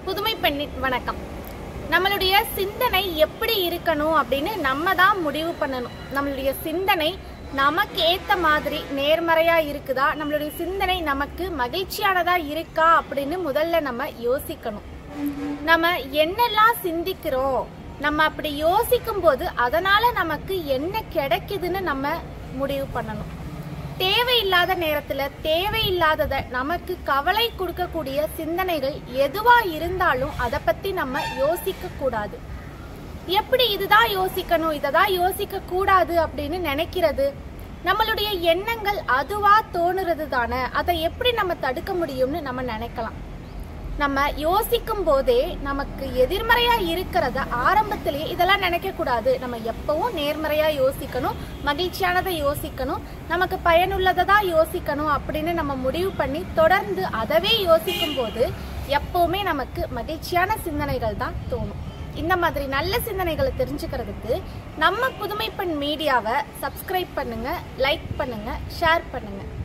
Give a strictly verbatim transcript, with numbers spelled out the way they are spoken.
புதுமை பெண்ணின் வணக்கம். நம்மளுடைய சிந்தனை எப்படி இருக்கணும் அப்படின்னு நம்ம தான் முடிவு பண்ணணும். நம்மளுடைய சிந்தனை நமக்கு ஏத்த மாதிரி நேர்மறையா இருக்குதா, நம்மளுடைய சிந்தனை நமக்கு மகிழ்ச்சியானதா இருக்கா அப்படின்னு முதல்ல நம்ம யோசிக்கணும். நம்ம என்னெல்லாம் சிந்திக்கிறோம், நம்ம அப்படி யோசிக்கும் போது அதனால நமக்கு என்ன கிடைக்குதுன்னு நம்ம முடிவு பண்ணணும். தேவையில்லாத நேரத்துல தேவையில்லாதத நமக்கு கவலை கொடுக்கக்கூடிய சிந்தனைகள் எதுவா இருந்தாலும் அதை பத்தி நம்ம யோசிக்க கூடாது. எப்படி இதுதான் யோசிக்கணும், இததான் யோசிக்க கூடாது அப்படின்னு நினைக்கிறது? நம்மளுடைய எண்ணங்கள் அதுவா தோணுறது தானே. அதை எப்படி நம்ம தடுக்க முடியும்னு நம்ம நினைக்கலாம். நம்ம யோசிக்கும் போதே நமக்கு எதிர்மறையா இருக்கிறத ஆரம்பத்திலேயே இதெல்லாம் நினைக்க கூடாது. நம்ம எப்பவும் நேர்மறையா யோசிக்கணும், மகிழ்ச்சியானதை யோசிக்கணும், நமக்கு பயனுள்ளதை தான் யோசிக்கணும் அப்படின்னு நம்ம முடிவு பண்ணி தொடர்ந்து அதவே யோசிக்கும் போது எப்பவுமே நமக்கு மகிழ்ச்சியான சிந்தனைகள் தான் தோணும். இந்த மாதிரி நல்ல சிந்தனைகளை தெரிஞ்சுக்கிறதுக்கு நம்ம புதுமை பெண் மீடியாவை சப்ஸ்கிரைப் பண்ணுங்க, லைக் பண்ணுங்க, ஷேர் பண்ணுங்க.